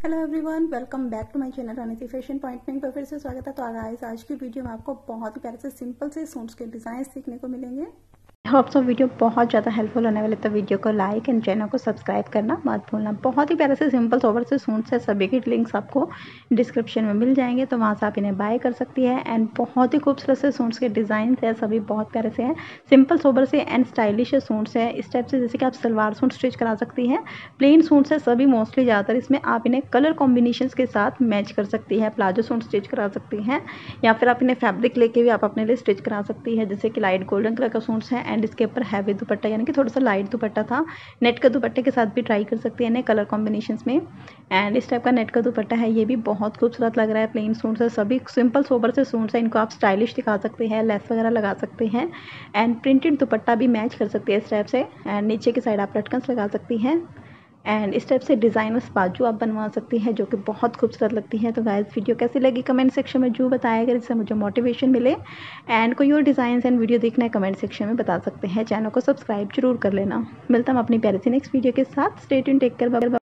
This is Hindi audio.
Hello everyone, welcome back to my channel Raniti fashion point में फिर से स्वागत है। तो गाइस, आज की वीडियो में आपको बहुत ही प्यारे से सिंपल से सूट्स के डिज़ाइन सीखने को मिलेंगे। होप सो वीडियो बहुत ज़्यादा हेल्पफुल होने वाले, तो वीडियो को लाइक एंड चैनल को सब्सक्राइब करना मत भूलना। बहुत ही प्यारे से सिंपल सोबर से सूट्स है, सभी के लिंक्स आपको डिस्क्रिप्शन में मिल जाएंगे, तो वहाँ से आप इन्हें बाय कर सकती है। एंड बहुत ही खूबसूरत से सूट्स के डिज़ाइन है, सभी बहुत प्यारे से हैं, सिंपल सोबर से एंड स्टाइलिश सूट्स है। इस टाइप से जैसे कि आप सलवार सूट स्टिच करा सकती हैं, प्लेन सूट्स है सभी मोस्टली ज़्यादातर, इसमें आप इन्हें कलर कॉम्बिनेशन के साथ मैच कर सकती है। प्लाजो सूट स्टिच करा सकती हैं, या फिर आप इन्हें फैब्रिक लेके भी आप अपने लिए स्टिच करा सकती है। जैसे कि लाइट गोल्डन कलर का सूट्स है एंड इसके ऊपर हैवी दुपट्टा, यानी कि थोड़ा सा लाइट दुपट्टा था, नेट का दुपट्टे के साथ भी ट्राई कर सकती है इन्हें कलर कॉम्बिनेशंस में। एंड इस टाइप का नेट का दुपट्टा है, ये भी बहुत खूबसूरत लग रहा है। प्लेन सूट्स है, सभी सिंपल सोबर से सूट्स है, इनको आप स्टाइलिश दिखा सकते हैं, लेस वगैरह लगा सकते हैं। एंड प्रिंटेड दुपट्टा भी मैच कर सकती है इस टाइप से। एंड नीचे की साइड आप लटकन्स लगा सकती हैं एंड इस टाइप से डिज़ाइनर्स बाजू आप बनवा सकती हैं, जो कि बहुत खूबसूरत लगती है। तो गाइस, वीडियो कैसी लगी कमेंट सेक्शन में जो बताएगा, जिससे मुझे मोटिवेशन मिले। एंड कोई और डिज़ाइन एंड वीडियो देखना है कमेंट सेक्शन में बता सकते हैं। चैनल को सब्सक्राइब जरूर कर लेना। मिलता हम अपनी प्यारी सी नेक्स्ट वीडियो के साथ। Stay tuned, take care, bye bye.